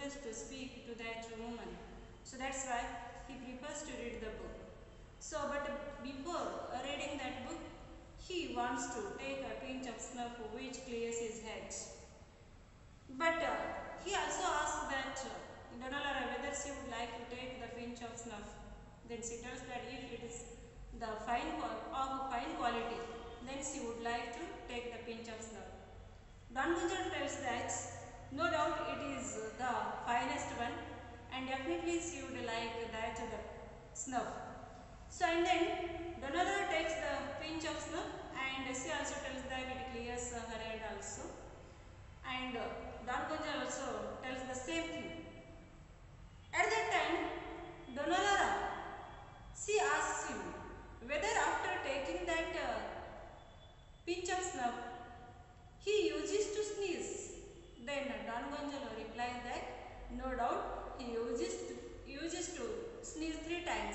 prefers to speak to that woman. So that's why he prefers to read the book. So, but before reading that book, he wants to take a pinch of snuff which clears his head. But he also asked that Donallara whether she would like to take the pinch of snuff. Then she tells that if it is the fine quality, then she would like to take the pinch of snuff. Don Gunjan tells that no doubt it is the finest one, and definitely she would like that the snuff. So and then Donallara takes the pinch of snuff, and she also tells that it clears her head also. And Don Gunjan also tells the same thing. At that time, Donallara, she asks him whether after taking that pinch of snuff, he uses to sneeze. Then Don Gonzalo replies that no doubt he uses to sneeze 3 times.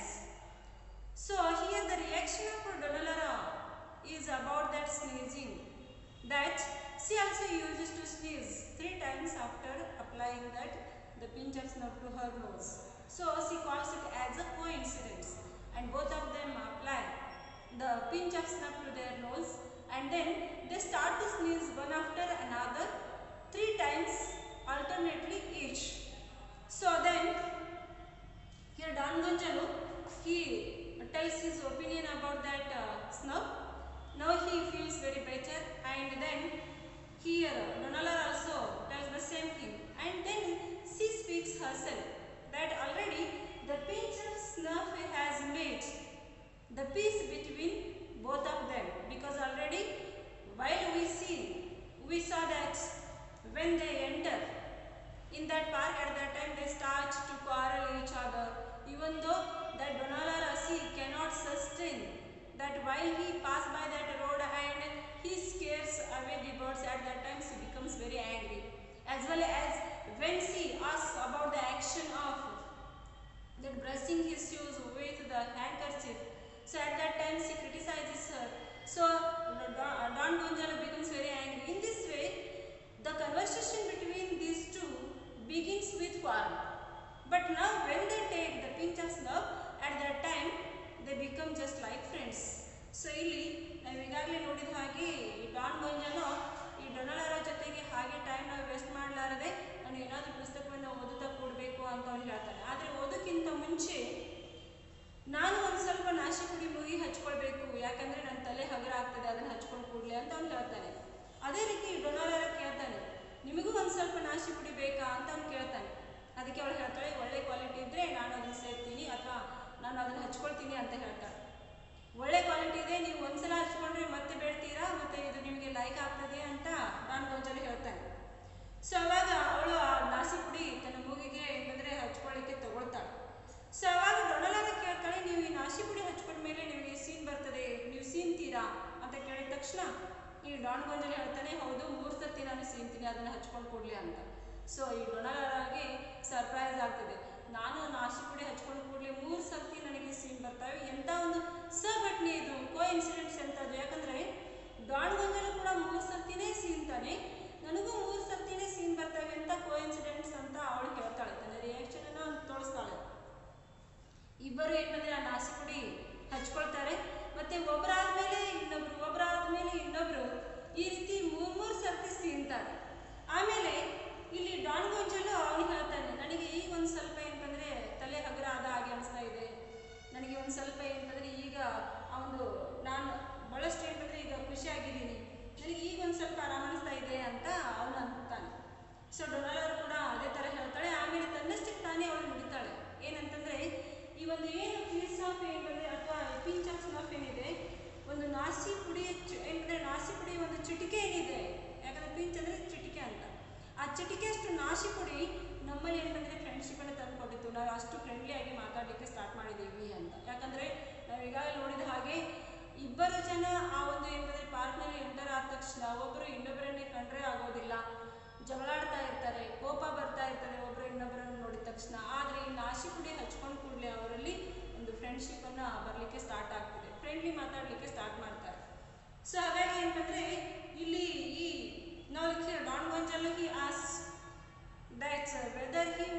So here the reaction of Donallara is about that sneezing, that she also uses to sneeze 3 times after applying that the pinch of snuff to her nose. So she calls it as a coincidence, and both of them apply the pinch of snuff to their nose, and then they start to sneeze one after another 3 times alternately each. So then here Don Gonzalo, he tells his opinion about that snuff. Now he feels very better, and then here Donallara also tells the same thing, and then she speaks herself that already the pinch of snuff has made the peace between both of them, because already while we saw that when they enter in that park, at that time they start to quarrel each other, even though that Donallara cannot sustain that while he passed by that road and he scares away the birds. At that time she becomes very angry, as well as when she asks about the action of that brushing his shoes with the handkerchief. So at that time she criticizes her. So Don Gonzalo becomes very angry. In this way, the conversation between these two begins with quarrel. But now when they take the pinch of snuff, at that time they become just like friends. So ಇಲ್ಲಿ ನಾವು ಈಗಾಗಲೇ ನೋಡಿದ ಹಾಗೆ Don Gonzalo ಈ ಡೊನಾಲ್ಡರ ಜೊತೆಗೆ ಹಾಗೆ time ನಾವು waste ಮಾಡಲಾರದೆ ನಾನು ಏನಾದರೂ ಪುಸ್ತಕವನ್ನು ಓದುತ್ತಾ ಕೂಡಬೇಕು ಅಂತ ಅವ್ನು ಹೇಳ್ತಾನೆ. ಆದರೆ ಓದೋಕ್ಕಿಂತ ಮುಂಚೆ ನಾನು ಒಂದು ಸ್ವಲ್ಪ ನಾಶಿ ಪುಡಿ ಮುಗಿ ಹಚ್ಕೊಳ್ಬೇಕು, ಯಾಕಂದರೆ ನನ್ನ ತಲೆ ಹಗರ ಆಗ್ತದೆ, ಅದನ್ನು ಹಚ್ಕೊಂಡು ಕೂಡಲೇ ಅಂತ ಅವ್ನು ಹೇಳ್ತಾನೆ. ಅದೇ ರೀತಿ ಡೊನಾಲ್ಡರ ಕೇಳ್ತಾನೆ, ನಿಮಗೂ ಒಂದು ಸ್ವಲ್ಪ ನಾಶಿ ಪುಡಿ ಬೇಕಾ ಅಂತ ಅವ್ನು ಕೇಳ್ತಾನೆ. ಅದಕ್ಕೆ ಅವಳು ಹೇಳ್ತಾಳೆ, ಒಳ್ಳೆ ಕ್ವಾಲಿಟಿ ಇದ್ದರೆ ನಾನು ಅದನ್ನು ಸೇರ್ತೀನಿ ಅಥವಾ ನಾನು ಅದನ್ನು ಹಚ್ಕೊಳ್ತೀನಿ ಅಂತ ಹೇಳ್ತಾಳೆ. ಒಳ್ಳೆ ಕ್ವಾಲಿಟಿ ಇದೆ, ನೀವು ಒಂದ್ಸಲ ಹಚ್ಕೊಂಡ್ರೆ ಮತ್ತೆ ಬೇಡ್ತೀರಾ, ಮತ್ತು ಇದು ನಿಮಗೆ ಲೈಕ್ ಆಗ್ತದೆ ಅಂತ ಡಾನ್ ಗೊಂಜಾಲೋ ಹೇಳ್ತಾನೆ. ಸೊ ಅವಾಗ ಅವಳು ಆ ನಾಸಿ ಪುಡಿ ತನ್ನ ಮೂಗಿಗೆ ಏನಂದರೆ ಹಚ್ಕೊಳ್ಳಿಕ್ಕೆ ತಗೊಳ್ತಾಳೆ. ಸೊ ಅವಾಗ ಡೊನಾಲ್ಡರ ಕೇಳ್ತಾಳೆ, ನೀವು ಈ ನಾಸಿ ಪುಡಿ ಹಚ್ಕೊಂಡ್ಮೇಲೆ ನಿಮಗೆ ಸೀನ್ ಬರ್ತದೆ, ನೀವು ಸೀನ್ತೀರಾ ಅಂತ ಕೇಳಿದ ತಕ್ಷಣ ಈ ಡಾನ್ ಗೊಂಜಾಲೋ ಹೇಳ್ತಾನೆ, ಹೌದು 3 ಸರ್ತಿ ನಾನು ಸೀನ್ತೀನಿ ಅದನ್ನು ಹಚ್ಕೊಂಡು ಕೊಡಲಿ ಅಂತ. ಸೊ ಈ ಡೊನಾಲ್ಡರಾಗೆ ಸರ್ಪ್ರೈಸ್ ಆಗ್ತದೆ, ನಾನು ನಾಸಿ ಪುಡಿ ಹಚ್ಕೊಂಡು ಕೂಡಲೇ 3 ಸರ್ತಿ ನನಗೆ ಸೀನ್ ಬರ್ತವೆ, ಎಂಥ ಒಂದು ಸಘಟನೆ ಇದು, ಕೋ ಇನ್ಸಿಡೆಂಟ್ಸ್ ಎಂಥದ್ದು. ಯಾಕಂದರೆ ಡಾನ್ ಗೊಂಜಾಲೋ ಕೂಡ 3 ಸರ್ತಿನೇ ಸೀನ್ತಾನೆ, ನನಗೂ 3 ಸರ್ತಿನೇ ಸೀನ್ ಬರ್ತವೆ ಅಂತ ಕೋ ಇನ್ಸಿಡೆಂಟ್ಸ್ ಅಂತ ಅವಳು ಹೇಳ್ತಾಳೆ, ತನ್ನ ರಿಯಾಕ್ಷನನ್ನು ತೋರಿಸ್ತಾಳೆ. ಇಬ್ಬರು ಏನಂದರೆ ಆ ನಾಸಿ ಪುಡಿ ಹಚ್ಕೊಳ್ತಾರೆ, ಮತ್ತು ಒಬ್ಬರಾದ್ಮೇಲೆ ಇನ್ನೊಬ್ಬರು ಈ ರೀತಿ 3 ಸರ್ತಿ ಸೀನ್ತಾರೆ. ಆಮೇಲೆ ಇಲ್ಲಿ ಡಾನ್ ಗೊಂಜಾಲೋ ಅವನು ಹೇಳ್ತಾನೆ, ನನಗೆ ಈಗ ಒಂದು ಸ್ವಲ್ಪ ಏನಂತಂದರೆ ತಲೆ ಹಗರ ಆದ ಹಾಗೆ ಅನಿಸ್ತಾ ಇದೆ, ನನಗೆ ಒಂದು ಸ್ವಲ್ಪ ಏನಂತಂದರೆ ಈಗ ಅವನು ನಾನು ಭಾಳಷ್ಟು ಏನಂತಂದರೆ ಈಗ ಖುಷಿಯಾಗಿದ್ದೀನಿ, ನನಗೆ ಈಗ ಒಂದು ಸ್ವಲ್ಪ ಆರಾಮ ಅನಿಸ್ತಾ ಇದೆ ಅಂತ ಅವನು ಅಂತಾನೆ. ಸೊ ಡೊನಾಲ್ಡರು ಕೂಡ ಅದೇ ಥರ ಹೇಳ್ತಾಳೆ. ಆಮೇಲೆ ತನ್ನಷ್ಟಕ್ಕೆ ತಾನೇ ಅವಳು ನುಡಿತಾಳೆ, ಏನಂತಂದರೆ ಈ ಒಂದು ಏನು ಪೀಸ್ ಆಫ್ ಏನಂದರೆ ಅಥವಾ ಪಿಂಚ್ ಆಫ್ ಸ್ನಫ್ ಏನಿದೆ, ಒಂದು ನಾಸಿ ಪುಡಿ ಏನಂದರೆ ನಾಸಿ ಪುಡಿ ಒಂದು ಚಿಟಿಕೆ ಏನಿದೆ, ಯಾಕಂದರೆ ಪಿಂಚ್ ಅಂದರೆ ಚಿಟಿಕೆ ಅಂತ, ಆ ಚಿಟಿಕೆ ಅಷ್ಟು ನಾಸಿ ಪುಡಿ ನಮ್ಮಲ್ಲಿ ಏನಂದರೆ ಫ್ರೆಂಡ್ಶಿಪ್ಪನ್ನು ತಂದು ಕೊಟ್ಟಿತ್ತು, ನಾವು ಅಷ್ಟು ಫ್ರೆಂಡ್ಲಿಯಾಗಿ ಮಾತಾಡಲಿಕ್ಕೆ ಸ್ಟಾರ್ಟ್ ಮಾಡಿದ್ದೀವಿ ಅಂತ. ಯಾಕಂದರೆ ನಾವು ಈಗಾಗಲೇ ನೋಡಿದ ಹಾಗೆ ಇಬ್ಬರು ಜನ ಆ ಒಂದು ಏನಂದರೆ ಪಾರ್ಕ್ನಲ್ಲಿ ಎಂಟರ್ ಆದ ತಕ್ಷಣ ಒಬ್ಬರು ಇನ್ನೊಬ್ಬರನ್ನೇ ಕಂಡ್ರೆ ಆಗೋದಿಲ್ಲ, ಜಗಳಾಡ್ತಾ ಇರ್ತಾರೆ, ಕೋಪ ಬರ್ತಾ ಇರ್ತದೆ ಒಬ್ಬರು ಇನ್ನೊಬ್ಬರನ್ನು ನೋಡಿದ ತಕ್ಷಣ. ಆದರೆ ಈ ನಾಸಿ ಪುಡಿ ಹಚ್ಕೊಂಡು ಕೂಡಲೇ ಅವರಲ್ಲಿ ಒಂದು ಫ್ರೆಂಡ್ಶಿಪ್ಪನ್ನು ಬರಲಿಕ್ಕೆ ಸ್ಟಾರ್ಟ್ ಆಗ್ತದೆ, ಫ್ರೆಂಡ್ಲಿ ಮಾತಾಡಲಿಕ್ಕೆ ಸ್ಟಾರ್ಟ್ ಮಾಡ್ತಾರೆ. ಸೊ ಹಾಗಾಗಿ ಏನಂದರೆ ಇಲ್ಲಿ ಈ ನಾವು here Don Gonzalo he asks that whether he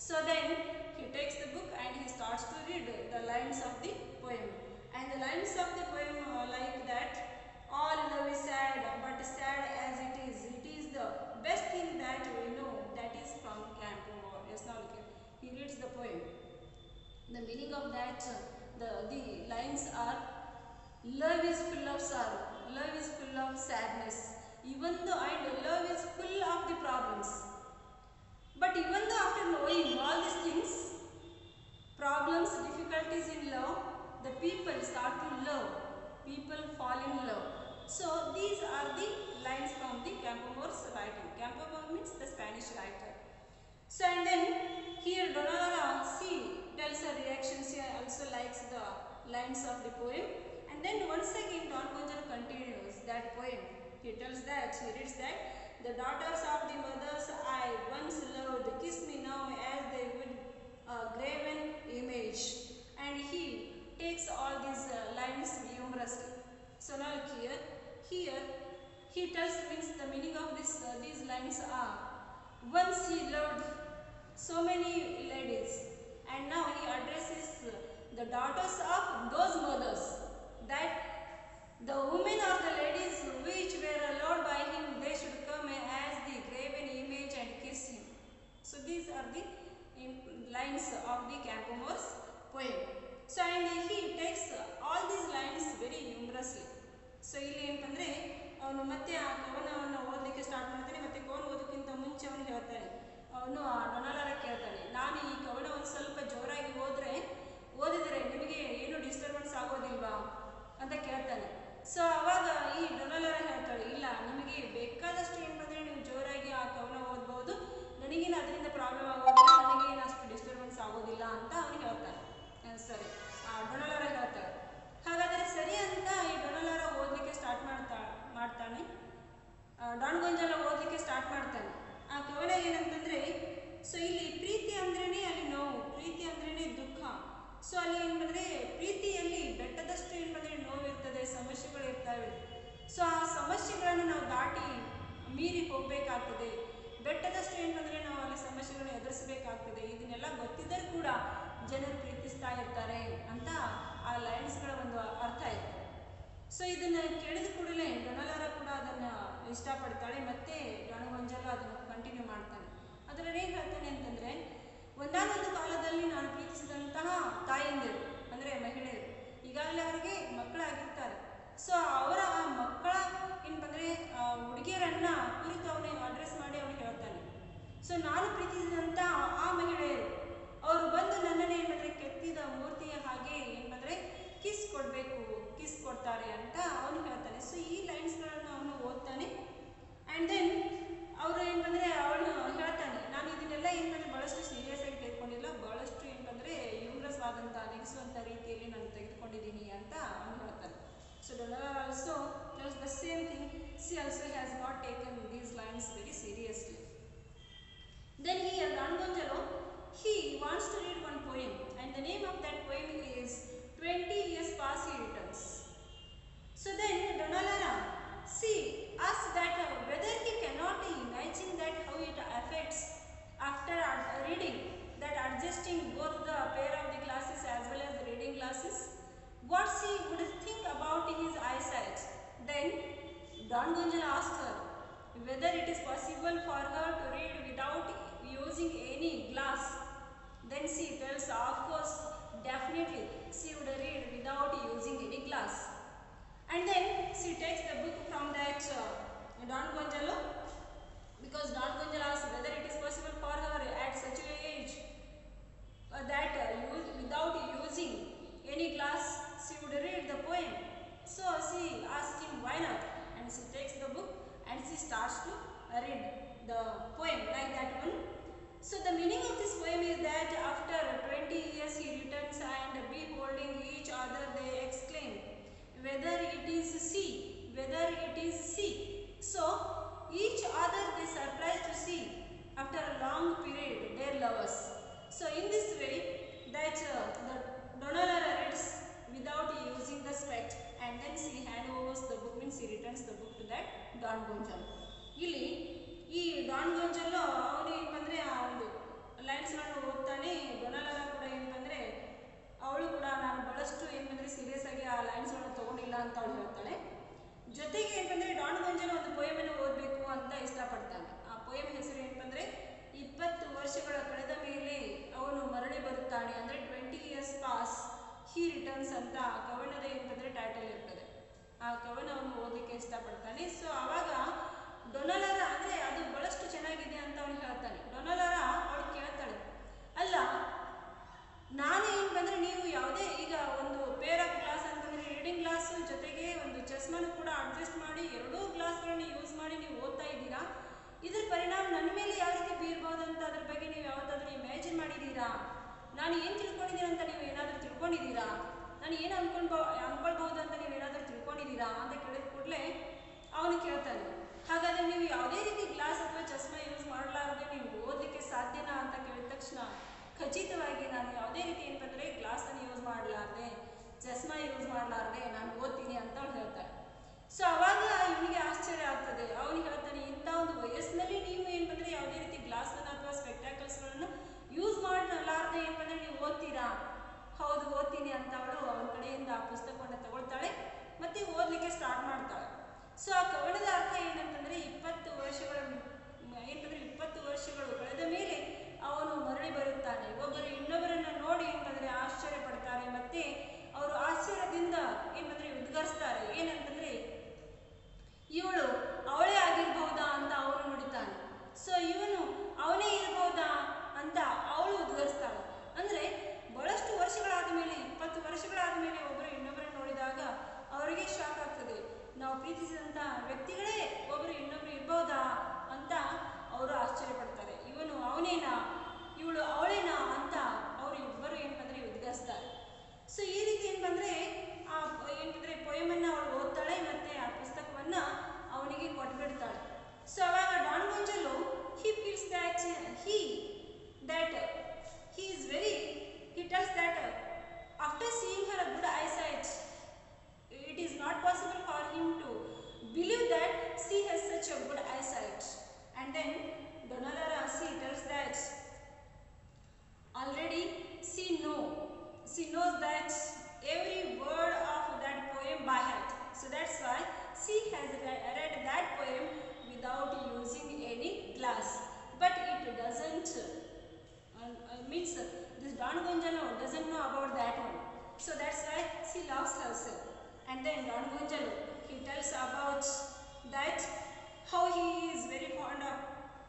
So then he takes the book and he starts to read the lines of the poem. And the lines of the poem are like that: all love is sad, but sad as it is the best thing that we know, that is from Campomore. Yes, now look here. He reads the poem. The meaning of that, the lines are: love is full of sorrow, love is full of sadness, even though, and love is full of the problems. But even though after knowing all these things, problems, difficulties in love, the people start to love, people fall in love. So these are the lines from the Campomore's writing. Campomore means the Spanish writer. So and then here Donalora, she tells her reaction. She also likes the lines of the poem. And then once again Don Gonzalo continues that poem. He tells that, he reads that: the daughters of the mothers I once loved kiss me now as they would a graven image. And he takes all these lines humorously. So now here he tells, means the meaning of this these lines are: once he loved so many ladies, and now he addresses the daughters of those mothers, that the women or the ladies which were loved by him, they should come as the graven image and kiss him. So these are the lines of the Campomore's poem. So and he takes all these lines very humorously. So ಇಲ್ಲಿ ಏನಂತಂದ್ರೆ ಅವನು ಮತ್ತೆ ಆ ಕವನವನ್ನು ಓದಲಿಕ್ಕೆ start ಮಾಡ್ತಾನೆ. ಮತ್ತೆ ಕವನ ಓದೋಕ್ಕಿಂತ ಮುಂಚೆ ಅವನು ಹೇಳ್ತಾನೆ, ಅವನು ಆ ಡೊನಾಲರ ಕೇಳ್ತಾನೆ, ನಾನು ಈ ಕವನ ಒಂದು ಸ್ವಲ್ಪ ಜೋರಾಗಿ ಓದಿದರೆ ನಿಮಗೆ ಏನು ಡಿಸ್ಟರ್ಬೆನ್ಸ್ ಆಗೋದಿಲ್ವಾ ಅಂತ ಕೇಳ್ತಾನೆ. ಸೊ ಅವಾಗ ಈ ಡೊನಾಲರ ಹೇಳ್ತಾಳೆ, ಇಲ್ಲ, ನಿಮಗೆ ಬೇಕಾದಷ್ಟು ಏನು ಬಂದರೆ ನೀವು ಜೋರಾಗಿ ಆ ಕವನ ಓದ್ಬೋದು, ನನಗೇನು ಅದರಿಂದ ಪ್ರಾಬ್ಲಮ್ ಆಗೋದಿಲ್ಲ, ನನಗೇನು ಅಷ್ಟು ಡಿಸ್ಟರ್ಬೆನ್ಸ್ ಆಗೋದಿಲ್ಲ ಅಂತ ಅವನು ಹೇಳ್ತಾನೆ. ಸರಿ, ಡೊನಾಲರ ಹೇಳ್ತಾಳೆ. ಹಾಗಾದರೆ ಸರಿ ಅಂತ ಈ ಡೊನಾಲರ ಓದಲಿಕ್ಕೆ ಸ್ಟಾರ್ಟ್ ಮಾಡ್ತಾನೆ. ಡಾನ್ ಗೊಂಜಾಲೋ ಓದಲಿಕ್ಕೆ ಸ್ಟಾರ್ಟ್ ಮಾಡ್ತಾನೆ. ಆ ಕವನ ಏನಂತಂದರೆ, ಸೊ ಇಲ್ಲಿ ಪ್ರೀತಿ ಅಂದ್ರೇ ಅಲ್ಲಿ ನೋವು, ಪ್ರೀತಿ ಅಂದ್ರೇ ದುಃಖ. ಸೊ ಅಲ್ಲಿ ಏನು ಬಂದರೆ ಪ್ರೀತಿಯಲ್ಲಿ ಬೆಟ್ಟದಷ್ಟು ಏನು ಬಂದರೆ ನೋವಿರ್ತದೆ, ಸಮಸ್ಯೆಗಳು ಇರ್ತವೆ. ಸೊ ಆ ಸಮಸ್ಯೆಗಳನ್ನು ನಾವು ದಾಟಿ ಮೀರಿ ಹೋಗಬೇಕಾಗ್ತದೆ. ಬೆಟ್ಟದಷ್ಟು ಏನು ಬಂದರೆ ನಾವು ಅಲ್ಲಿ ಸಮಸ್ಯೆಗಳನ್ನು ಎದುರಿಸಬೇಕಾಗ್ತದೆ. ಇದನ್ನೆಲ್ಲ ಗೊತ್ತಿದ್ದರೂ ಕೂಡ ಜನರು ಪ್ರೀತಿಸ್ತಾ ಇರ್ತಾರೆ ಅಂತ ಆ ಲೈನ್ಸ್ಗಳ ಒಂದು ಅರ್ಥ ಇದೆ. ಸೊ ಇದನ್ನು ಕೇಳಿದ ಕೂಡಲೇ ಡೊನಾಲರ ಕೂಡ ಅದನ್ನು ಇಷ್ಟಪಡ್ತಾಳೆ. ಮತ್ತೆ ಡಾನ್ ಗೊಂಜಾಲೋ ಅದನ್ನು ಕಂಟಿನ್ಯೂ ಮಾಡ್ತಾನೆ. ಅದರಲ್ಲಿ ಏನು ಹೇಳ್ತಾನೆ ಅಂತಂದರೆ, ಒಂದಾನೊಂದು ಕಾಲದಲ್ಲಿ ನಾನು ಪ್ರೀತಿಸಿದಂತಹ ತಾಯಂದಿರು ಅಂದರೆ ಮಹಿಳೆಯರು ಈಗಾಗಲೇ ಅವರಿಗೆ ಮಕ್ಕಳಾಗಿರ್ತಾರೆ. ಸೊ ಅವರ ಆ ಮಕ್ಕಳ ಏನು ಬಂದರೆ ಹುಡುಗಿಯರನ್ನು ಕುರಿತು ಅವನಿಗೆ ಅಡ್ರೆಸ್ ಮಾಡಿ ಅವನು ಹೇಳ್ತಾನೆ. ಸೊ ನಾನು ಪ್ರೀತಿಸಿದಂಥ ಆ ಮಹಿಳೆಯರು ಅವರು ಬಂದು ನನ್ನನ್ನೇ ಏನು ಬಂದರೆ ಕೆತ್ತಿದ ಮೂರ್ತಿಯ ಹಾಗೆ ಏನು ಬಂದರೆ ಕಿಸ್ ಕೊಡಬೇಕು, ಕಿಸ್ ಕೊಡ್ತಾರೆ ಅಂತ ಅವನು ಹೇಳ್ತಾನೆ. ಸೊ ಈ ಲೈನ್ಸ್ಗಳನ್ನು ಅವನು ಓದ್ತಾನೆ. ಆ್ಯಂಡ್ ದೆನ್ ಅವರು ಏನು ಬಂದರೆ ಅವನು ಹೇಳ್ತಾನೆ, ನಾನು ಇದನ್ನೆಲ್ಲ ಏನು ಬಂದರೆ ಭಾಳಷ್ಟು ಸೀರಿಯಸ್ ಆಗಿ ತೆಗೆದುಕೊಂಡಿಲ್ಲ, ಭಾಳಷ್ಟು ಏನು ಬಂದರೆ ಹ್ಯೂಮ್ರಸ್ ಆದಂಥ ನಗಿಸುವಂಥ ರೀತಿಯಲ್ಲಿ ನಾನು ತೆಗೆದುಕೊಂಡಿದ್ದೀನಿ ಅಂತ ಅವನು ಹೇಳ್ತಾನೆ. So Dona Laura also tells the same thing. She also has not taken these lines very seriously. Then here Don Gonzalo, he wants to read one poem, and the name of that poem is 20 Years Past He Returns. So then Donalora, she asks that whether he cannot imagine that how it affects after reading, that adjusting both the pair of the glasses as well as the reading glasses, what she would think about his eyesight. Then Don Gonzalo asks her whether it is possible for her to read without using any glass. Then she tells, of course, definitely she would read without using any glass. And then she takes the book from that Don Gonzalo, because Don Gonzalo asks whether it is possible for her at such an age that without using any glass she would read the poem. So she asks him why not, and she takes the book and she starts to read the poem like that one. So the meaning of this poem is that after 20 years he returns, and beholding each other they exclaim, whether it is she, whether it is she. So each other they surprise to see after a long period their lovers. So in this way that the Donalora reads without using the spect, and then she handovers the book, means she returns the book to that Don Gonzalo. ಇಲ್ಲಿ ಈ Don Gonzalo ಅವನು ಏನು ಬಂದರೆ ಆ ಒಂದು ಲೈನ್ಸ್ಗಳನ್ನು ಓದ್ತಾನೆ ಡೊನಾಲರ ಕೂಡ ಏನಂತಂದರೆ ಅವಳು ಕೂಡ ನಾನು ಬಹಳಷ್ಟು ಏನಂದರೆ ಸೀರಿಯಸ್ ಆಗಿ ಆ ಲೈನ್ಸ್ಗಳನ್ನು ತೊಗೊಂಡಿಲ್ಲ ಅಂತ ಅವಳು ಹೇಳ್ತಾಳೆ. ಜೊತೆಗೆ ಏನಂತಂದರೆ ಡಾನ್ ಗೊಂಜಾಲೊ ಒಂದು ಪೋಯಮನ್ನು ಓದಬೇಕು ಅಂತ ಇಷ್ಟಪಡ್ತಾನೆ. ಆ ಪೋಯಮ್ ಹೆಸರು ಏನಂತಂದರೆ 20 ವರ್ಷಗಳ ಕಳೆದ ಮೇಲೆ ಅವನು ಮರಳಿ ಬರುತ್ತಾನೆ, ಅಂದರೆ 20 years pass he returns ಅಂತ ಆ ಕವನದ ಏನಂತಂದರೆ ಟೈಟಲ್ ಇರ್ತದೆ. ಆ ಕವನವನ್ನು ಓದಲಿಕ್ಕೆ ಇಷ್ಟಪಡ್ತಾನೆ. ಸೊ ಆವಾಗ ಡೊನಾಲರ ಅಂದರೆ ಅದು ಬಹಳಷ್ಟು ಚೆನ್ನಾಗಿದೆ ಅಂತ ಅವನು ಹೇಳ್ತಾನೆ. ಡೊನಾಲರ ಅವಳು ಕೇಳ್ತಾಳೆ, ಅಲ್ಲ ನಾನು ಏನು ಬಂದರೆ ನೀವು ಯಾವುದೇ ಈಗ ಒಂದು ಪೇರ್ ಆಫ್ ಗ್ಲಾಸ್ ಅಂತಂದರೆ ರೀಡಿಂಗ್ ಗ್ಲಾಸು ಜೊತೆಗೆ ಒಂದು ಚಸ್ಮಾನು ಕೂಡ ಅಡ್ಜಸ್ಟ್ ಮಾಡಿ ಎರಡೂ ಗ್ಲಾಸ್ಗಳನ್ನು ಯೂಸ್ ಮಾಡಿ ನೀವು ಓದ್ತಾ ಇದ್ದೀರಾ, ಇದ್ರ ಪರಿಣಾಮ ನನ್ನ ಮೇಲೆ ಯಾವ ರೀತಿ ಬೀರ್ಬೋದು ಅಂತ ಅದ್ರ ಬಗ್ಗೆ ನೀವು ಯಾವತ್ತಾದರೂ ಇಮ್ಯಾಜಿನ್ ಮಾಡಿದ್ದೀರಾ? ನಾನು ಏನು ತಿಳ್ಕೊಂಡಿದ್ದೀನಿ ಅಂತ ನೀವು ಏನಾದರೂ ತಿಳ್ಕೊಂಡಿದ್ದೀರಾ? ನಾನು ಏನು ಅನ್ಕೊಳ್ಬಹುದು ಅಂತ ನೀವು ಏನಾದರೂ ತಿಳ್ಕೊಂಡಿದ್ದೀರಾ ಅಂತ ಕೇಳಿದ ಕೂಡಲೇ ಅವನು ಕೇಳ್ತಾನೆ, ಹಾಗಾದರೆ ನೀವು ಯಾವುದೇ ರೀತಿ ಗ್ಲಾಸ್ ಅಥವಾ ಚಸ್ಮಾ ಯೂಸ್ ಮಾಡಲಾರದೆ ನೀವು ಓದಲಿಕ್ಕೆ ಸಾಧ್ಯನಾ ಅಂತ ಕೇಳಿದ ತಕ್ಷಣ ಖಚಿತವಾಗಿ ನಾನು ಯಾವುದೇ ರೀತಿ ಏನಂತಂದರೆ ಗ್ಲಾಸನ್ನು ಯೂಸ್ ಮಾಡಲಾರ್ದೆ ಚಸ್ಮಾ ಯೂಸ್ ಮಾಡಲಾರ್ದೆ ನಾನು ಓದ್ತೀನಿ ಅಂತ ಅವ್ನು ಹೇಳ್ತಾನೆ. ಸೊ ಅವಾಗ ಇವನಿಗೆ ಆಶ್ಚರ್ಯ ಆಗ್ತದೆ. ಅವನು ಹೇಳ್ತಾನೆ, ಇಂಥ ಒಂದು ವಯಸ್ಸಿನಲ್ಲಿ ನೀವು ಏನಂತಂದರೆ ಯಾವುದೇ ರೀತಿ ಗ್ಲಾಸನ್ನು ಅಥವಾ ಸ್ಪೆಕ್ಟಾಕಲ್ಸ್ಗಳನ್ನು ಯೂಸ್ ಮಾಡಲಾರ್ದೆ ಏನಂತಂದರೆ ನೀವು ಓದ್ತೀರಾ? ಹೌದು ಓದ್ತೀನಿ ಅಂತ ಅವಳು ಅವನ ಕಡೆಯಿಂದ ಆ ಪುಸ್ತಕವನ್ನು ತಗೊಳ್ತಾಳೆ ಮತ್ತು ಓದಲಿಕ್ಕೆ ಸ್ಟಾರ್ಟ್ ಮಾಡ್ತಾಳೆ. ಸೊ ಆ ಕವನದ ಅರ್ಥ ಏನಂತಂದರೆ 20 ವರ್ಷಗಳ ಏನಂತಂದರೆ 20 ವರ್ಷಗಳು ಕಳೆದ ಮೇಲೆ ಅವನು ಮರಳಿ ಬರುತ್ತಾನೆ. ಒಬ್ಬರು ಇನ್ನೊಬ್ಬರನ್ನು ನೋಡಿ ಏನಂತಂದರೆ ಆಶ್ಚರ್ಯ ಪಡ್ತಾರೆ ಮತ್ತು ಅವರು ಆಶ್ಚರ್ಯದಿಂದ ಏನಂತಂದರೆ ಉದ್ಗರಿಸ್ತಾರೆ. ಏನಂತಂದರೆ ಇವಳು ಅವಳೇ ಆಗಿರ್ಬಹುದಾ ಅಂತ ಅವನು ನುಡಿತಾನೆ. ಸೊ ಇವನು ಅವನೇ ಇರ್ಬಹುದಾ ಅಂತ ಅವಳು ಉದ್ಗರಿಸ್ತಾಳೆ. ಅಂದರೆ ಬಹಳಷ್ಟು ವರ್ಷಗಳಾದ ಮೇಲೆ 20 ವರ್ಷಗಳಾದ ಮೇಲೆ ಒಬ್ಬರು ಇನ್ನೊಬ್ಬರನ್ನು ನೋಡಿದಾಗ ಅವರಿಗೆ ಶಾಕ್ ಆಗ್ತದೆ. ನಾವು ಪ್ರೀತಿಸಿದಂಥ ವ್ಯಕ್ತಿಗಳೇ ಒಬ್ಬರು ಇನ್ನೊಬ್ಬರು ಇರ್ಬಹುದಾ ಅಂತ ಅವರು ಆಶ್ಚರ್ಯಪಡ್ತಾರೆ. ಇವನು ಅವನೇನಾ ಇವಳು ಅವಳೇನಾ ಅಂತ ಅವರು ಇಬ್ಬರು ಏನಂತಂದರೆ ಉದ್ಗರಿಸ್ತಾರೆ. ಸೊ ಈ ರೀತಿ ಏನಂದರೆ ಆ ಏನಂತಂದರೆ ಪೊಯಮನ್ನು ಅವಳು ಓದ್ತಾಳೆ ಮತ್ತು ಆ ಪುಸ್ತಕವನ್ನು ಅವನಿಗೆ ಕೊಟ್ಬಿಡ್ತಾಳೆ. ಸೊ ಅವಾಗ Don Gonzalo he feels that he tells that after seeing her good eyesight it is not possible for him to believe that she has such a good eyesight. And then Donalora she tells that already she knows that every word of that poem by heart. So that's why she has read that poem without using any glass. But it doesn't means this Don Gonzalo doesn't know about that one. So that's why she loves herself. And then Don Gonzalo he tells about that how he is very fond of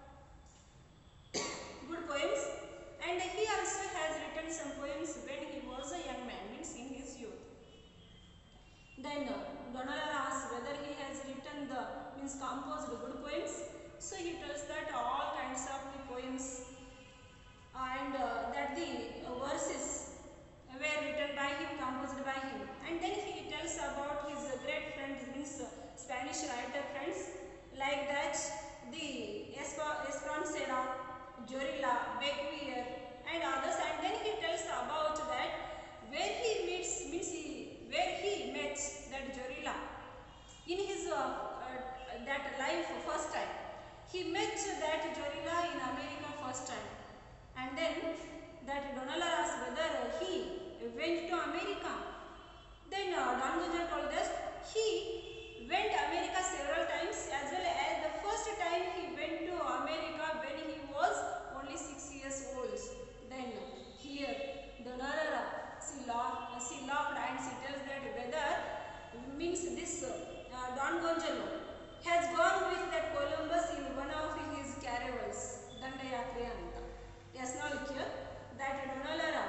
good poems, and he also has written some poems when he was a young man, means in his youth. Then Donalora asks whether he has written the composed good poems. So he tells that all kinds of the poems and that the verses were written by him, composed by him. And then he tells about his great friends, means Spanish writer friends, like that the Espronceda, Jorilla, Bequer and others. And then he tells about that where he meets, means where he met that Jorilla in his that life first time. He met that Jorilla in America first time. And then that Donalora asked whether he went to America. Then Don Gonzalo told us he went to America several times, as well as the first time he went to America when he was only 6 years old. Then here Donalora she laughed and she tells that whether means this Don Gonzalo has gone with that Columbus in one of his caravels, Dandayatre anta. Yes, now look here that Donalora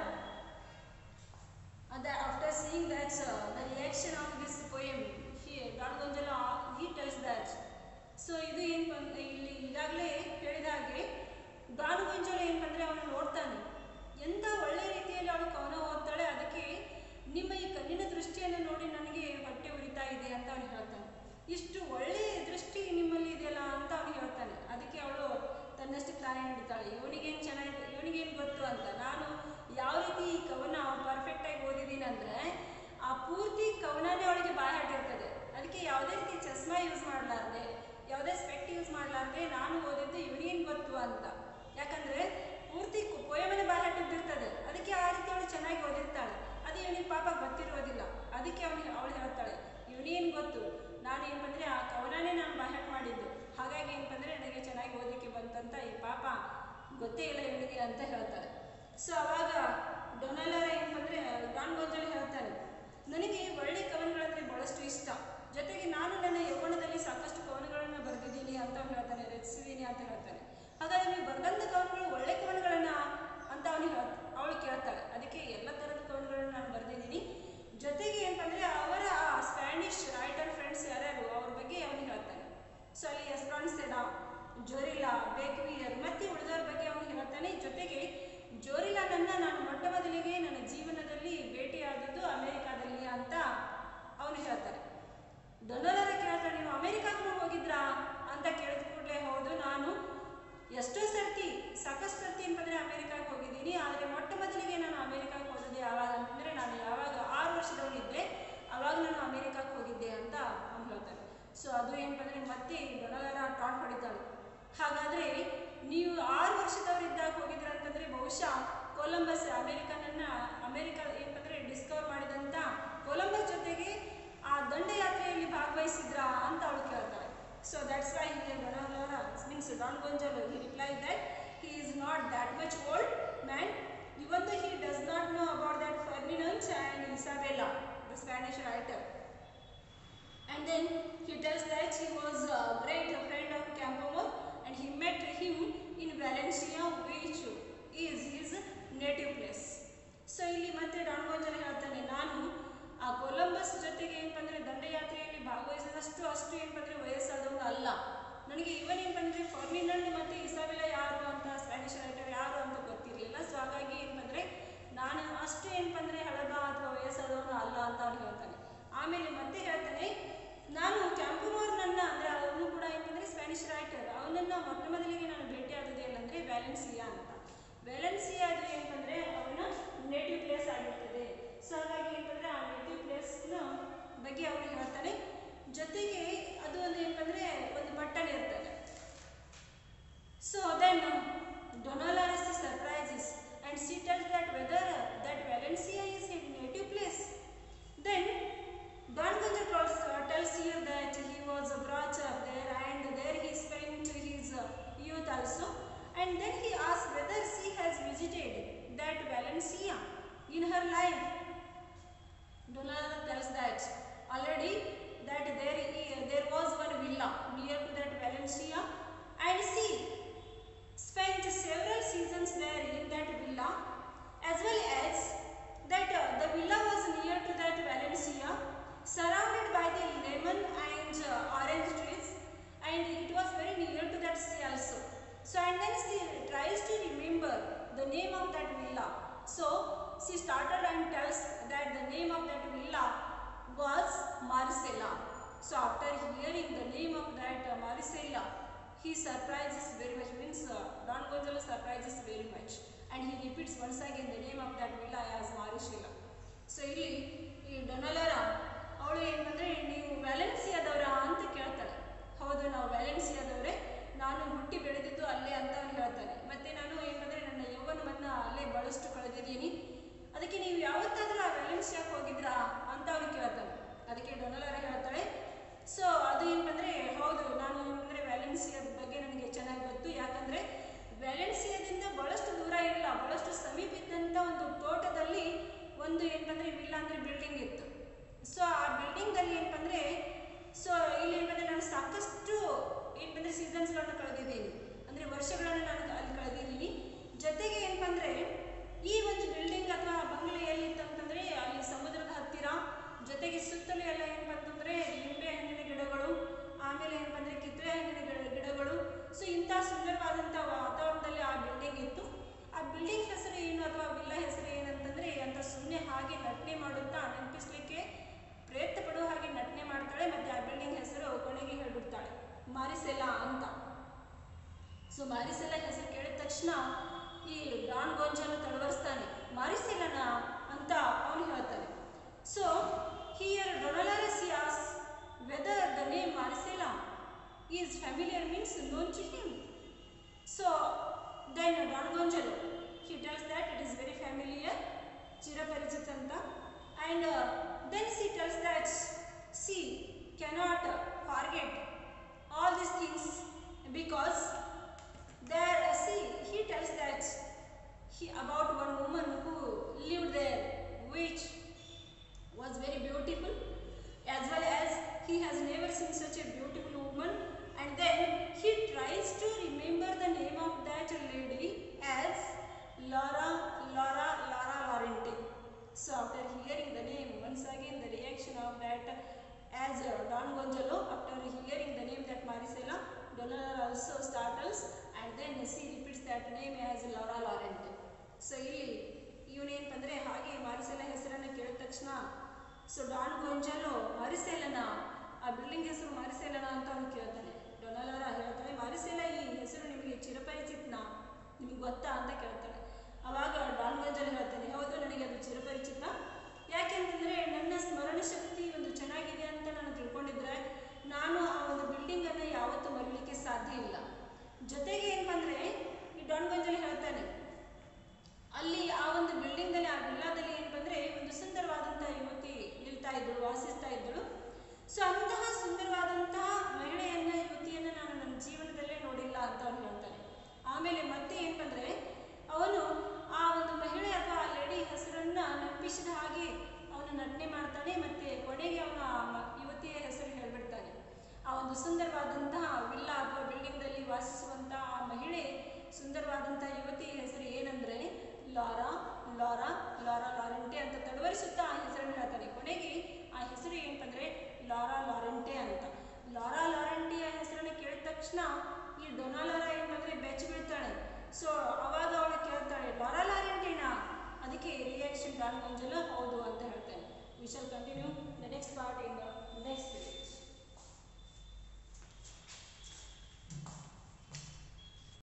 after seeing that the reaction of this poem, here Don Gonzalo he tells that. So ಇದು ಏನು ಇಲ್ಲಿ ಈಗಾಗಲೇ ಹೇಳಿದ ಹಾಗೆ Don Gonzalo ಏನಂದರೆ ಅವನು ನೋಡ್ತಾನೆ, ಎಂಥ ಒಳ್ಳೆ ರೀತಿಯಲ್ಲಿ ಅವಳು ಕವನ ಓದ್ತಾಳೆ, ಅದಕ್ಕೆ ನಿಮ್ಮ ಈ ಕಣ್ಣಿನ ದೃಷ್ಟಿಯನ್ನು ನೋಡಿ ನನಗೆ ಹೊಟ್ಟೆ ಉರಿತಾ ಇದೆ ಅಂತ ಅವನು ಹೇಳ್ತಾನೆ. ಇಷ್ಟು ಒಳ್ಳೆಯ ದೃಷ್ಟಿ ನಿಮ್ಮಲ್ಲಿ ಇದೆಯಲ್ಲ ಅಂತ ಅವನು ಹೇಳ್ತಾನೆ. ಅದಕ್ಕೆ ಅವಳು ತನ್ನಷ್ಟು ತಾನೇ ನೀಡ್ತಾಳೆ, ಇವನಿಗೇನು ಚೆನ್ನಾಗಿ ಇವನಿಗೇನು ಗೊತ್ತು ಅಂತ. ನಾನು ಯಾವ ರೀತಿ ಈ ಕವನ ಪರ್ಫೆಕ್ಟಾಗಿ ಓದಿದ್ದೀನಿ ಅಂದರೆ ಆ ಪೂರ್ತಿ ಕವನನೇ ಅವಳಿಗೆ ಬಾಯಾಟಿರ್ತದೆ. ಅದಕ್ಕೆ ಯಾವುದೇ ರೀತಿ ಚಸ್ಮಾ ಯೂಸ್ ಮಾಡಲಾರ್ದೆ ಯಾವುದೇ ಸ್ಪೆಕ್ಟ್ ಯೂಸ್ ಮಾಡಲಾರ್ದೆ ನಾನು ಓದಿದ್ದು ಇವನಿಗೇನು ಗೊತ್ತು ಅಂತ. ಯಾಕಂದರೆ ಪೂರ್ತಿ ಪೋಯಮನೆ ಬಾಯಿ ಬಿದ್ದಿರ್ತದೆ. ಅದಕ್ಕೆ ಆ ರೀತಿ ಅವಳು ಚೆನ್ನಾಗಿ ಓದಿರ್ತಾಳೆ. ಅದು ಇವನಿಗೆ ಪಾಪ ಗೊತ್ತಿರೋದಿಲ್ಲ. ಅದಕ್ಕೆ ಅವಳು ಹೇಳ್ತಾಳೆ, ಇವನೇನು ಗೊತ್ತು, ನಾನು ಏನಂದರೆ ಆ ಕವನನೇ ನಾನು ಬಾಹ್ಯಾಟ ಮಾಡಿದ್ದು, ಹಾಗಾಗಿ ಏನಂದರೆ ನನಗೆ ಚೆನ್ನಾಗಿ ಓದಲಿಕ್ಕೆ ಬಂತಂತ ಈ ಪಾಪ ಗೊತ್ತೇ ಇಲ್ಲ ಇವನಿಗೆ ಅಂತ ಹೇಳ್ತಾರೆ. ಸೊ ಅವಾಗ ಡೊನಾಲರ ಏನಂದರೆ ಡಾನ್ ಗೊಂಜಾಲ್ ಹೇಳ್ತಾನೆ, ನನಗೆ ಒಳ್ಳೆ ಕವನಗಳಂದರೆ ಭಾಳಷ್ಟು ಇಷ್ಟ, ಜೊತೆಗೆ ನಾನು ನನ್ನ ಯೌವನದಲ್ಲಿ ಸಾಕಷ್ಟು ಕವನಗಳನ್ನು ಬರೆದಿದ್ದೀನಿ ಅಂತ ಅವ್ನು ಹೇಳ್ತಾನೆ, ರಚಿಸಿದ್ದೀನಿ ಅಂತ ಹೇಳ್ತಾನೆ. ಹಾಗಾದರೆ ನೀವು ಬರೆದಂಥ ಕವನಗಳು ಒಳ್ಳೆ ಕವನಗಳನ್ನು ಅಂತ ಅವಳು ಕೇಳ್ತಾಳೆ. ಅದಕ್ಕೆ ಎಲ್ಲ ಥರದ ಕವನಗಳನ್ನು ನಾನು ಬರೆದಿದ್ದೀನಿ, ಜೊತೆಗೆ ಏನಂದರೆ ಅವರ ಸ್ಪ್ಯಾನಿಷ್ ರೈಟರ್ ಫ್ರೆಂಡ್ಸ್ ಯಾರ್ಯಾರು ಅವ್ರ ಬಗ್ಗೆ ಅವನಿಗೆ ಹೇಳ್ತಾನೆ. ಸೊ ಅಲ್ಲಿ ಎಸ್ಪ್ರಾನ್ಸೆಡಾ, ಜೋರಿಲಾ, ಬೇಕ್ವಿಯರ್ ಮತ್ತು ಉಳಿದವ್ರ ಬಗ್ಗೆ ಅವನು ಹೇಳ್ತಾನೆ. ಜೊತೆಗೆ ಜೋರಿಲಾನನ್ನು ನಾನು ಮೊಟ್ಟ ಮೊದಲಿಗೆ ನನ್ನ ಜೀವನದಲ್ಲಿ ಭೇಟಿಯಾದದ್ದು ಅಮೆರಿಕಾದಲ್ಲಿ ಅಂತ ಅವನು ಹೇಳ್ತಾರೆ. ಡೊನಾಲರ ಕೇಳ್ತಾನೆ, ನೀವು ಅಮೆರಿಕಾಗೂ ಹೋಗಿದ್ರಾ ಅಂತ ಕೇಳಿದ ಕೂಡಲೇ ಹೌದು, ನಾನು ಎಷ್ಟೋ ಸರ್ತಿ ಸಾಕಷ್ಟು ಸರ್ತಿ ಏನಂದರೆ ಅಮೆರಿಕಾಗೆ ಹೋಗಿದ್ದೀನಿ, ಆದರೆ ಮೊಟ್ಟ ಮೊದಲಿಗೆ ನಾನು ಅಮೆರಿಕಾಗೆ ಹೋಗಿದ್ದೆ ಯಾವಾಗ ಅಂತಂದರೆ ನಾನು ಯಾವಾಗ 6 ವರ್ಷದವನಿದ್ದೆ ಆವಾಗ ನಾನು ಅಮೆರಿಕಾಗೆ ಹೋಗಿದ್ದೆ ಅಂತ ಅವ್ನು ಹೇಳ್ತಾನೆ. ಸೊ ಅದು ಏನಂದರೆ ಮತ್ತೆ ಡೊನಾಲರ ಟಾಟ್ ಹೊಡಿತಾಳೆ. ಹಾಗಾದರೆ ನೀವು 6 ವರ್ಷದವರಿದ್ದಾಗ ಹೋಗಿದ್ರ ಅಂತಂದರೆ ಬಹುಶಃ ಕೊಲಂಬಸ್ ಅಮೆರಿಕ ಏನಂದರೆ ಡಿಸ್ಕವರ್ ಮಾಡಿದಂಥ ಕೊಲಂಬಸ್ ಜೊತೆಗೆ ಆ ದಂಡಯಾತ್ರೆಯಲ್ಲಿ ಭಾಗವಹಿಸಿದ್ರಾ ಅಂತ ಅವಳು ಕೇಳ್ತಾಳೆ. So that's why Dona Laura means Don Gonzalo he replied that he is not that much old man, even though he does not know about that Ferdinand and Isabella, the Spanish writer. And then he tells that he was a great friend of Campoamor and he met him in Valencia, which is his native place. So ಇಲ್ಲಿ ಮತ್ತೆ Don Gonzalo ಹೇಳ್ತಾನೆ, ನಾನು ಆ Columbus ಜೊತೆಗೆ ಏನಂದರೆ ದಂಡಯಾತ್ರೆಯಲ್ಲಿ ಭಾಗವಹಿಸಿದಷ್ಟು ಏನಂದರೆ ವಯಸ್ಸಾದವನು ಅಲ್ಲ. ನನಗೆ ಇವನ್ ಏನಂದರೆ ಫರ್ಡಿನಂಡ್ ಮತ್ತು ಇಸಾಬೆಲ್ಲಾ ಯಾರು ಅಂತ ಸ್ಪ್ಯಾನಿಷ್ ರೈಟರ್ ಯಾರು ಅಂತ ಗೊತ್ತಿರಲಿಲ್ಲ. ಸೊ ಹಾಗಾಗಿ ಏನಂದರೆ ನಾನು ಅಷ್ಟು ಏನಂದರೆ ಹಳಬ ಅಥವಾ ವಯಸ್ಸಾದವನು ಅಲ್ಲ ಅಂತ ಅವ್ನು ಹೇಳ್ತಾನೆ. ಆಮೇಲೆ ಮತ್ತೆ ಹೇಳ್ತಾನೆ, ನಾನು ಕ್ಯಾಂಪೋಮೋರ್ನನ್ನು ಅಂದರೆ ಅವನು ಕೂಡ ಏನಂದರೆ ಸ್ಪ್ಯಾನಿಷ್ ರೈಟರ್, ಅವನನ್ನು ಮೊಟ್ಟ ಮೊದಲಿಗೆ ನಾನು ಭೇಟಿಯಾದದ್ದು ಏನಂದರೆ ವ್ಯಾಲೆನ್ಸಿಯಾ ಅಂತ. ವ್ಯಾಲೆನ್ಸಿಯಾ ಅದು ಏನಂದರೆ ಅವನ ನೇಟಿವ್ ಪ್ಲೇಸ್ ಆಗಿರ್ತದೆ. ಸೊ ಹಾಗಾಗಿ ಏನಂದರೆ ಆ ನೇಟಿವ್ ಪ್ಲೇಸ್ನ ಬಗ್ಗೆ ಅವನು ಹೇಳ್ತಾನೆ. ಜೊತೆಗೆ ಅದು ಒಂದು ಏನಂದರೆ ಒಂದು ಪಟ್ಟಣ ಇರ್ತದೆ. So then Dona Laura surprises and she tells that whether that Valencia is his native place. Then Don Gonzalo tells here that he was brought up there and there he spent his youth also. And then he asks whether she has visited that Valencia in her life. Donala tells that already that there was one villa near to that Valencia and she spent several seasons there in that villa, as well as that the villa was near to that Valencia, surrounded by the lemon and orange trees, and it was very near to that sea also. So and then she tries to remember the name of that villa. So she started and tells that the name of that villa was Marisela. So after hearing the name of that Marisela, he surprises very much, means Don Gonzalo surprises very much, and he repeats once again the name of that villa as Marisela. So ಇಲ್ಲಿ ಈ ಡೊನಾಲರ ಅವಳು ಏನಂದರೆ ನೀವು ವ್ಯಾಲೆನ್ಸಿಯಾದವರ ಅಂತ ಕೇಳ್ತಾಳೆ. ಹೌದು, ನಾವು ವ್ಯಾಲೆನ್ಸಿಯಾದವರೇ, ನಾನು ಹುಟ್ಟಿ ಬೆಳೆದಿದ್ದು ಅಲ್ಲೇ ಅಂತ ಅವನು ಹೇಳ್ತಾನೆ. ಮತ್ತು ನಾನು ಏನಂದರೆ ನನ್ನ ಯೌವನವನ್ನು ಅಲ್ಲೇ ಭಾಳಷ್ಟು ಕಳೆದಿದ್ದೀನಿ, ಅದಕ್ಕೆ ನೀವು ಯಾವತ್ತಾದರೂ ಆ ವ್ಯಾಲೆನ್ಸಿಯಾಕ್ಕೆ ಹೋಗಿದ್ರಾ ಅಂತ ಅವನು ಕೇಳ್ತಾನೆ. ಅದಕ್ಕೆ ಡೊನಾಲರ ಹೇಳ್ತಾಳೆ, ಸೊ ಅದು ಏನಂದರೆ ಹೌದು, ನಾನು ಏನಂದರೆ ವ್ಯಾಲೆನ್ಸಿಯಾದ ಬಗ್ಗೆ ನನಗೆ ಚೆನ್ನಾಗಿ ಗೊತ್ತು, ಯಾಕಂದರೆ ವ್ಯಾಲೆನ್ಸಿಯಾದಿಂದ ಭಾಳಷ್ಟು ದೂರ ಇಲ್ಲ, ಭಾಳಷ್ಟು ಸಮೀಪ ಇದ್ದಂಥ ಒಂದು ತೋಟದಲ್ಲಿ ಒಂದು ಏನಂದರೆ ವಿಲ್ಲಾ ಅಂದರೆ ಬಿಲ್ಡಿಂಗ್ ಇತ್ತು. ಸೊ ಆ ಬಿಲ್ಡಿಂಗಲ್ಲಿ ಏನಂದರೆ ಸೊ ಇಲ್ಲಿ ಏನಂದರೆ ನಾನು ಸಾಕಷ್ಟು ಏನಂದರೆ ಸೀಸನ್ಸ್ಗಳನ್ನು ಕಳೆದಿದ್ದೀನಿ, ಅಂದರೆ ವರ್ಷಗಳನ್ನು ನಾನು ಅಲ್ಲಿ ಕಳೆದಿದ್ದೀನಿ. ಜೊತೆಗೆ ಏನಂದರೆ ಈ ಒಂದು ಬಿಲ್ಡಿಂಗ್ ಅಥವಾ ಬಂಗ್ಲೆ ಎಲ್ಲಿತ್ತು ಅಂತಂದರೆ ಅಲ್ಲಿ ಸಮುದ್ರದ ಹತ್ತಿರ, ಜೊತೆಗೆ ಸುತ್ತಲೂ ಎಲ್ಲ ಏನಂತಂದರೆ ಲಿಂಬೆ ಹಣ್ಣಿನ ಗಿಡಗಳು, ಆಮೇಲೆ ಏನಂದರೆ ಕಿತ್ತಳೆ ಹಣ್ಣಿನ ಗಿಡಗಳು. ಸೊ ಇಂಥ ಸುಂದರವಾದಂಥ ವಾತಾವರಣದಲ್ಲಿ ಆ ಬಿಲ್ಡಿಂಗ್ ಇತ್ತು. ಆ ಬಿಲ್ಡಿಂಗ್ ಹೆಸರು ಏನು ಅಥವಾ ವಿಲ್ಲಾ ಹೆಸರು ಏನಂತಂದರೆ ಅಂತ ಸುಮ್ಮನೆ ಹಾಗೆ ನಟನೆ ಮಾಡುತ್ತಾ ನೆನಪಿಸ್ಲಿಕ್ಕೆ ಪ್ರಯತ್ನ ಪಡುವ ಹಾಗೆ ನಟನೆ ಮಾಡ್ತಾಳೆ. ಮತ್ತು ಆ ಬಿಲ್ಡಿಂಗ್ ಹೆಸರು ಕೊನೆಗೆ ಹೇಳ್ಬಿಡ್ತಾಳೆ ಮಾರಿಸೆಲಾ ಅಂತ. ಸೊ ಮಾರಿಸೆಲಾ ಹೆಸರು ಕೇಳಿದ ತಕ್ಷಣ ಈ ಡಾನ್ ಗೊಂಜಾಲೊ ತಡವರಿಸ್ತಾನೆ, ಮಾರಿಸೆಲಾನ ಅಂತ ಅವನು ಹೇಳ್ತಾನೆ. So here Dona Laura asks whether the name Marisela is familiar, means known to him. So then Don Gonzalo, he tells that it is very familiar, Chiraparijitanta, and then she tells that she cannot forget all these things because there he tells that about one woman who lived there, which was very beautiful, as well as he has never seen such a beautiful woman, and then he tries to remember the name of that lady as Laura Laurenti. So after hearing the name, once again the reaction of that as Don Gonzalo, after hearing the name that Marisela, Donalora also startles, and then she repeats that name as Laura Laurenti. So ಇಲ್ಲಿ ಇವನೇನಂದ್ರೆ ಹಾಗೆ ಮಾರಿಸೆಲ ಹೆಸರನ್ನು ಕೇಳಿದ ತಕ್ಷಣ so Don Gonzalo ಮಾರಿಸೆಲನ ಆ building ಹೆಸರು ಮಾರಿಸೆಲನ ಅಂತ ಅವನು ಕೇಳ್ತಾನೆ. ಡೊನಾಲೋರ ಹೇಳ್ತಾನೆ, ಮಾರಿಸೆಲ ಈ ಹೆಸರು ನಿಮಗೆ ಚಿರಪರಿಚಿತನಾ, ನಿಮಗೆ ಗೊತ್ತಾ ಅಂತ ಕೇಳ್ತಾನೆ. ಅವಾಗ ಡಾನ್ ಗೊಂಜಾಲೋ ಹೇಳ್ತಾನೆ, ಹೌದು ನನಗೆ ಅದು ಚಿರಪರಿಚಿತ, ಯಾಕೆಂತಂದರೆ ನನ್ನ ಸ್ಮರಣ ಶಕ್ತಿ ಒಂದು ಚೆನ್ನಾಗಿದೆ ಅಂತ ನಾನು ತಿಳ್ಕೊಂಡಿದ್ರೆ ನಾನು ಆ ಒಂದು ಬಿಲ್ಡಿಂಗನ್ನು ಯಾವತ್ತೂ ಮರೀಲಿಕ್ಕೆ ಸಾಧ್ಯ ಇಲ್ಲ. ಜೊತೆಗೆ ಏನಪ್ಪ ಅಂದರೆ ಈ ಡಾನ್ ಗೊಂಜಾಲೋ ಹೇಳ್ತಾನೆ, ಅಲ್ಲಿ ಆ ಒಂದು ಬಿಲ್ಡಿಂಗಲ್ಲಿ ಆ ವಿಲ್ಲಾದಲ್ಲಿ ಏನಪ್ಪ ಅಂದರೆ ಒಂದು ಸುಂದರವಾದಂತಹ ಯುವತಿ ನಿಲ್ತಾ ಇದ್ದಳು, ವಾಸಿಸ್ತಾ ಇದ್ದಳು. ಸೊ ಅಂತಹ ಸುಂದರವಾದಂತಹ ಮಹಿಳೆಯನ್ನ ಯುವತಿಯನ್ನು ನಾನು ನನ್ನ ಜೀವನದಲ್ಲೇ ನೋಡಿಲ್ಲ ಅಂತ ಅವನು ಹೇಳ್ತಾನೆ. ಆಮೇಲೆ ಮತ್ತೆ ಏನಪ್ಪ ಅಂದರೆ ಅವನು ಆ ಒಂದು ಮಹಿಳೆ ಅಥವಾ ಆ ಲೇಡಿ ಹೆಸರನ್ನು ನೆನಪಿಸಿದ ಹಾಗೆ ಅವನು ನಟನೆ ಮಾಡ್ತಾನೆ. ಮತ್ತು ಕೊನೆಗೆ ಅವನು ಆ ಯುವತಿಯ ಹೆಸರು ಹೇಳ್ಬಿಡ್ತಾನೆ. ಆ ಒಂದು ಸುಂದರವಾದಂತಹ ವಿಲ್ಲಾ ಅಥವಾ ಬಿಲ್ಡಿಂಗ್ದಲ್ಲಿ ವಾಸಿಸುವಂತಹ ಆ ಮಹಿಳೆ ಸುಂದರವಾದಂಥ ಯುವತಿಯ ಹೆಸರು ಏನಂದರೆ ಲಾರಾ ಲಾರೆಂಟೆ ಅಂತ ತಡವರಿಸುತ್ತಾ ಆ ಹೆಸರನ್ನು ಹೇಳ್ತಾನೆ. ಕೊನೆಗೆ ಆ ಹೆಸರು ಏನಂದರೆ ಲಾರಾ ಲಾರೆಂಟೆ ಅಂತ. ಲಾರಾ ಲಾರೆಂಟೆಯ ಹೆಸರನ್ನು ಕೇಳಿದ ತಕ್ಷಣ ಈ ಡೊನಾಲೋರ ಏನಂದರೆ ಬೆಚ್ಚಿ ಬೀಳ್ತಾಳೆ. ಸೊ ಅವಾಗ ಅವಳು ಕೇಳ್ತಾಳೆ